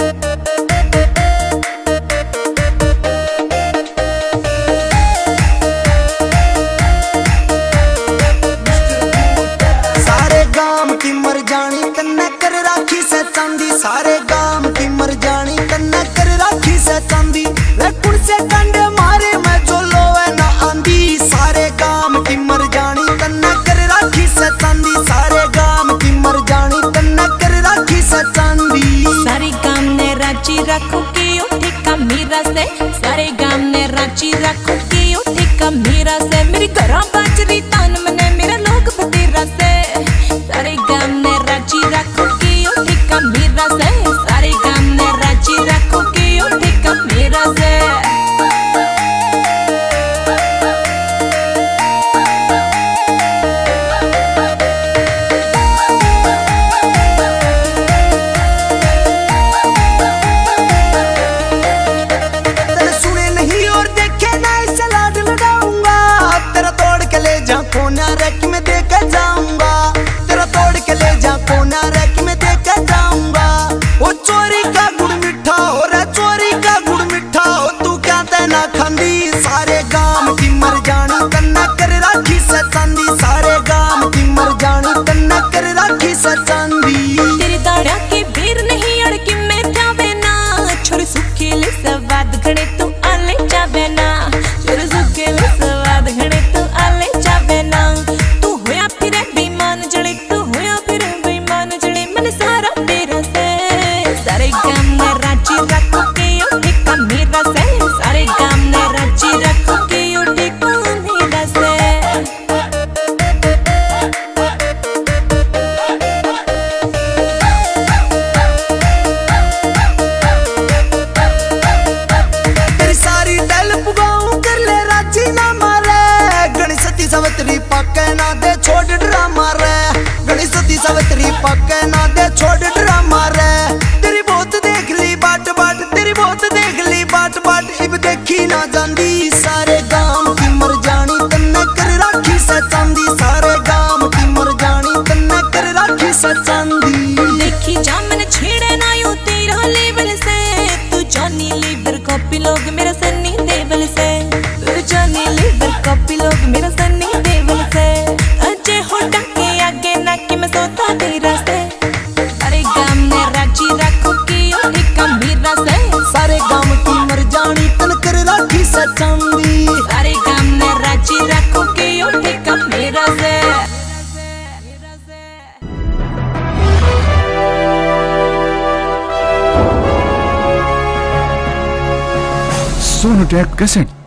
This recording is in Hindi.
सारे गाम की मर जानी कन्ने कर राखी से चांदी, सारे गाम की मर जानी कन्ने कर राखी से चांदी। कुण से कंडे मारे मैं जो लोवे ना आंदी, सारे गाम की मर जानी कन्ने कर राखी से चांदी, सारे गाम की मर जानी कन्ने कर राखी से चांदी। सारे गाम ने रांची रखो की उठी का मीरा से, सारे गाम ने रांची रखो की उठी का मीरा से। मेरी घरा बाजरी तान मने मेरा लोग फतेरा से, सारे गाम ने रांची रखो की उठी का मीरा से, सारे गाम ने रांची रखो की उठी का मीरा से। कोना रैक में देकर जाऊंगा, तेरा तोड़ के ले जा कोना रैक में देकर जाऊंगा। वो चोरी का गुड़ मिठा हो रे, चोरी का गुड़ मिठा हो, तू क्या तेना खांदी। सारे गाम की मर जानी कन्ना कर राखी से चांदी, सारे गाम की मर जानी कन्ना कर राखी से चांदी। तेरे दाड़ा के बेर नहीं अड़की में जावे ना, छोरे सुखे ले सवाद घड़े तू आले जावे ना, छोरे सुखे ले सवाद घड़े तू आले जावे ना। तू होया फिर बेईमान जड़े, तू होया फिर बेईमान जड़े, मन सारा तेरा से। सारे गाम ने रांची रखो के उठी का मीरा से, सारे गाम ने रांची रखो के उठी का मीरा से। सवतरी पक्के ना दे छोड़ ड्रामा रे, गणेशती सवतरी पक्के ना दे छोड़ ड्रामा रे। तेरी बहुत देख ली बाट बाट, तेरी बहुत देख ली बाट बाट, इब देखी ना जांदी। सारे गाम की मर जानी कन्ने कर राखी से चांदी, सारे गाम की मर जानी कन्ने कर राखी से चांदी। देखी जामन छेड़े ना यू तेरा लेवल से, तू जानी लीवर कॉपी लोग मेरा सन्नी देवल से, तू जानी लीवर कॉपी लोग मेरा सन्नी देवल से। अजय हो डके आगे ना कि मैं सोता तेरा से, सारे गाम ने रांची रखो की उठी का मीरा से, सारे गाम की मर जानी कन कर राखी से चांदी, सारे गाम ने रांची रखो की उठी का मीरा से। सोनोटेक कैसेट।